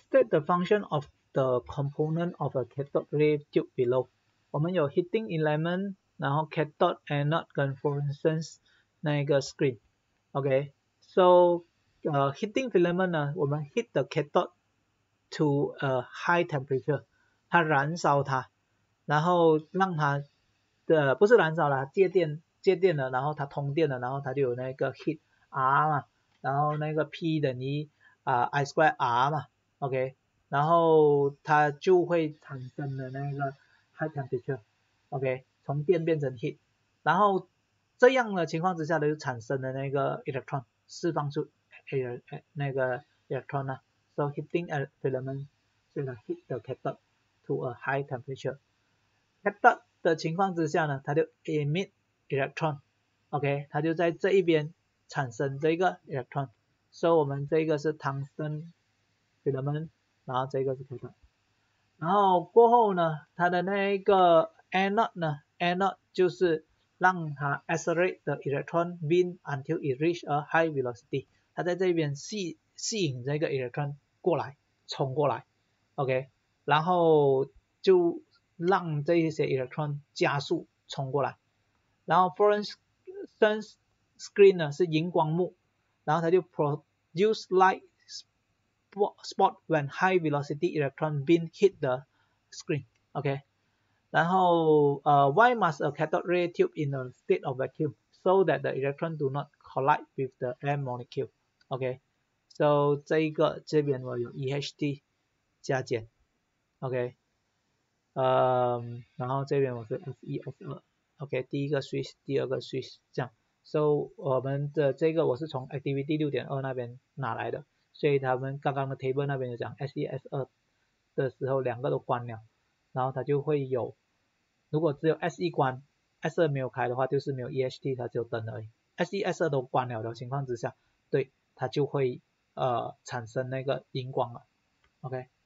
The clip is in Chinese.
State the function of the component of a cathode ray tube below. 我们有 heating element， 然后 cathode anode 跟 fluorescence 那个 screen。OK，so heating filament 呢，我们 heat the cathode to a high temperature， 它燃烧它，然后让它不是燃烧了，接电了，然后它通电了，然后它就有那个 heat R 嘛，然后那个 P 等于I square R 嘛 ，OK， 然后它就会产生的那个 high temperature，OK， 从电变成 heat， 然后这样的情况之下呢，就产生的那个 electron 释放出那个 electron 啊 ，so heating filament 所以它 heat the cathode to a high temperature。cathode 的情况之下呢，它就 emit electron，OK， 它就在这一边产生这个 electron， 所以我们这个是 tungsten filament， 然后这个是 cathode， 然后过后呢，它的那个 anode 呢 ，anode 就是让它 accelerate the electron beam until it reach a high velocity， 它在这边吸引这个 electron 过来，冲过来 ，OK， 然后就让这些 electron 加速冲过来，然后 fluorescence screen 呢是荧光幕，然后它就 produce light spot when high velocity electron beam hit the screen，OK， 然后why must a cathode ray tube in a state of vacuum so that the electron do not collide with the air molecule，OK，so 这边我有 EHT 加减 ，OK。然后这边我是 S1、S2，OK， 第一个 switch， 第二个 switch 这样。So 我们的这个我是从 activity 6.2 那边拿来的，所以他们刚刚的 table 那边就讲 S1、S2 的时候两个都关了，然后它就会有，如果只有 S1 关 ，S2 没有开的话，就是没有 EHT， 它只有灯而已。S1、S2 都关了的情况之下，对，它就会产生那个荧光了 ，OK。